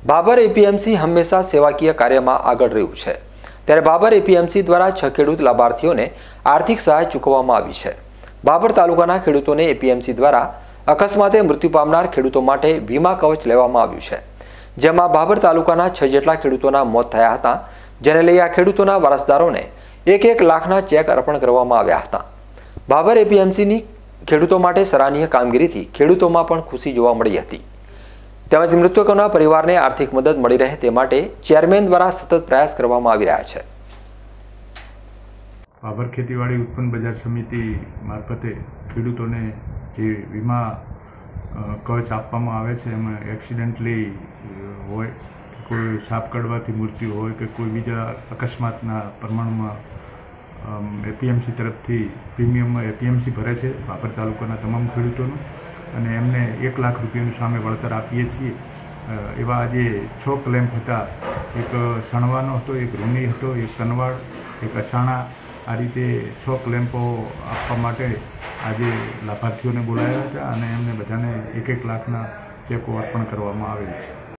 Babur APMC હંમેશા સેવાકીય કાર્યમાં આગળ રહ્યું છે। ત્યારે બાબર એપીએમસી દ્વારા 6 ખેડૂત લાભાર્થીઓને આર્થિક સહાય ચૂકવવામાં આવી છે। બાબર તાલુકાના ખેડૂતોને એપીએમસી દ્વારા અકસ્માતે મૃત્યુ પામનાર ખેડૂતો માટે વીમા કવચ લેવામાં આવ્યું છે, જેમાં બાબર તાલુકાના 6 જેટલા ખેડૂતોના મોત થયા હતા, જેને લઈ આ ખેડૂતોના વારસદારોને 1 લાખના ચેક અર્પણ કરવામાં આવ્યા હતા। બાબર એપીએમસીની ખેડૂતો માટે સરાહનીય કામગીરીથી ખેડૂતોમાં પણ ખુશી જોવા મળી હતી। તેમજ મૃતકોના પરિવારને આર્થિક મદદ મળી રહે તે માટે ચેરમેન દ્વારા સતત પ્રયાસ કરવામાં આવી રહ્યા છે। બાબર ખેતીવાડી ઉત્પન્ન બજાર સમિતિ મારફતે ખેડૂતોને જે વીમા કવચ આપવામાં આવે છે, એમાં એક્સિડન્ટલી હોય, કોઈ સાપ કરડવાથી મૃત્યુ હોય કે કોઈ બીજા અકસ્માતના પ્રમાણમાં એપીએમસી તરફથી પ્રીમિયમ એપીએમસી ભરે છે બાબર તાલુકાના તમામ ખેડૂતોનું, અને એમને 1 લાખ રૂપિયાનું સામે વળતર આપીએ છીએ। એવા આજે 6 ક્લેમ હતા। એક સણવાનો હતો, એક રૂની હતો, એક કનવાડ, એક અસાણા। આ રીતે 6 ક્લેમ્પો આપવા માટે આજે લાભાર્થીઓને બોલાવ્યા હતા અને એમને બધાને 1 લાખના ચેકો અર્પણ કરવામાં આવેલ છે।